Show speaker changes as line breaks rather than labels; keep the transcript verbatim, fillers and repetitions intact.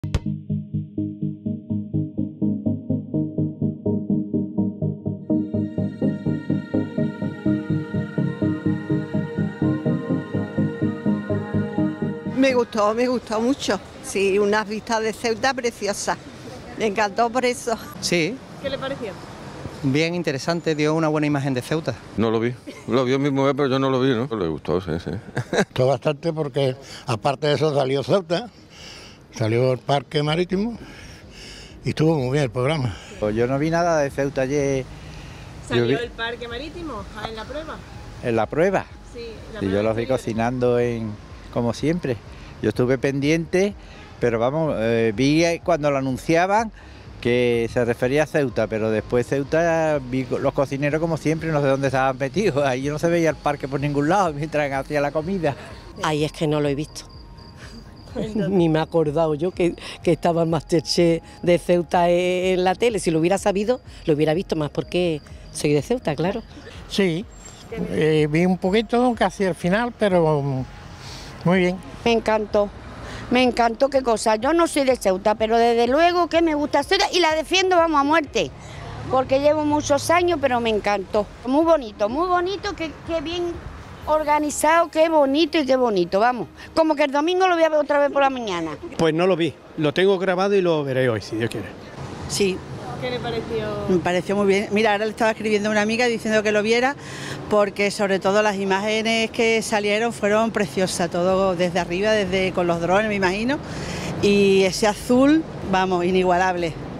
Me gustó, me gustó mucho. Sí, unas vistas de Ceuta preciosas. Me encantó por eso.
Sí.
¿Qué le pareció?
Bien interesante, dio una buena imagen de Ceuta.
No lo vi. Lo vio mi mujer, pero yo no lo vi, ¿no? Le gustó, sí, sí.
Gustó bastante porque, aparte de eso, salió Ceuta, salió el parque marítimo y estuvo muy bien el programa.
Pues yo no vi nada de Ceuta ayer.
¿Salió
vi...
el parque marítimo en la prueba?
¿En la prueba?
Sí.
Y yo los vi cocinando en, como siempre. Yo estuve pendiente, pero vamos, eh, vi cuando lo anunciaban que se refería a Ceuta, pero después Ceuta vi los cocineros como siempre, no sé dónde estaban metidos. Ahí no se veía el parque por ningún lado mientras hacía la comida.
Ahí es que no lo he visto. Ni me he acordado yo que, que estaba el Masterchef de Ceuta en la tele. Si lo hubiera sabido, lo hubiera visto más porque soy de Ceuta, claro.
Sí, eh, vi un poquito casi al final, pero muy bien.
Me encantó, me encantó qué cosa. Yo no soy de Ceuta, pero desde luego que me gusta Ceuta y la defiendo, vamos, a muerte. Porque llevo muchos años, pero me encantó. Muy bonito, muy bonito, qué, qué bien organizado, qué bonito y qué bonito, vamos. Como que el domingo lo voy a ver otra vez por la mañana.
Pues no lo vi, lo tengo grabado y lo veré hoy, si Dios quiere.
Sí. ¿Qué le pareció?
Me pareció muy bien. Mira, ahora le estaba escribiendo a una amiga diciendo que lo viera, porque sobre todo las imágenes que salieron fueron preciosas, todo desde arriba, desde con los drones, me imagino, y ese azul, vamos, inigualable.